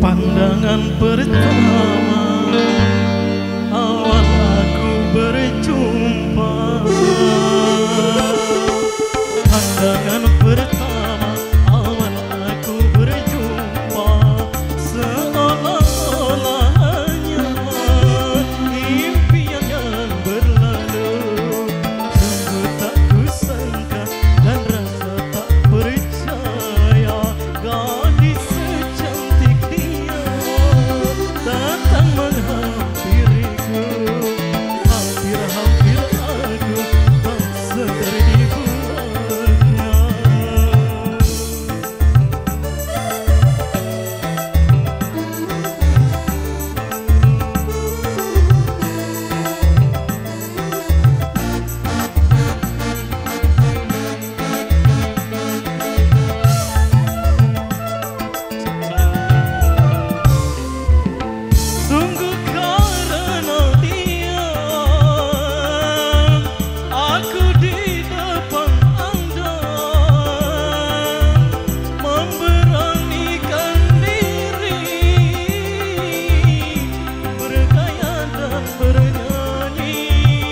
Pandangan pertama awal aku berjumpa. Pandangan pertama awal aku berjumpa, seolah-olah hanya impian yang berlalu. Sungguh tak kusangka dan rasa tak percaya, gadis secantik dia datang menghampiriku. Hampir-hampir aku tak sadar dibuatnya. Sungguh karena dia aku di depan Anda memberanikan diri, bergaya dan bernyanyi.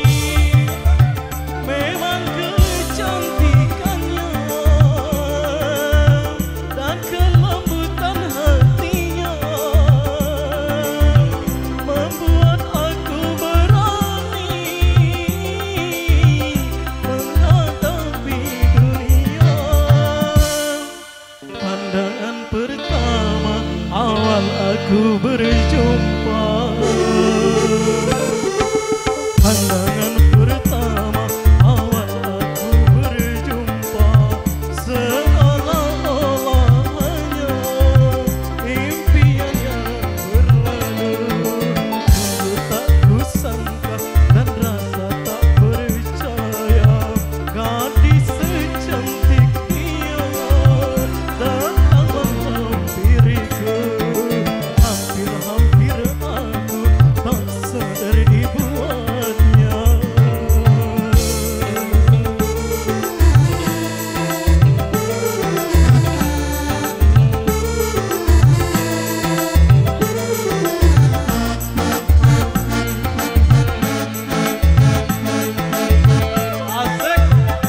Memang kecantikannya dan kelembutan hatinya membuat aku berani menghadapi dunia. Pandangan pertama awal aku berjumpa. Pandangan pertama awal aku berjumpa, seolah-olah hanya impian yang berlalu. Sungguh tak kusangka dan rasa tak percaya, gadis secantik dia datang menghampiriku. Hampir-hampir aku tak sadar dibuatnya. Asik.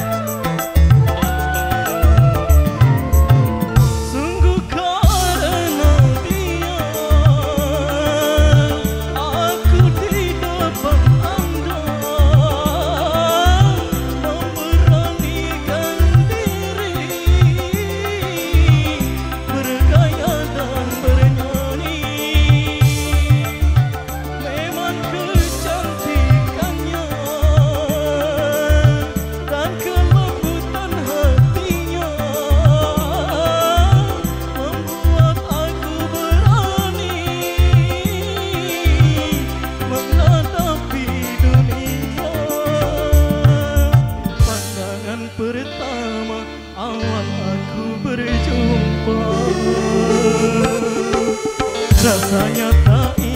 Sungguh karena dia aku di depan Anda memberanikan diri, bergaya dan bernyanyi. Memang kecantikannya dan kelembutan hatinya membuat aku berani menghadapi dunia. Pandangan pertama awal aku berjumpa, rasanya tak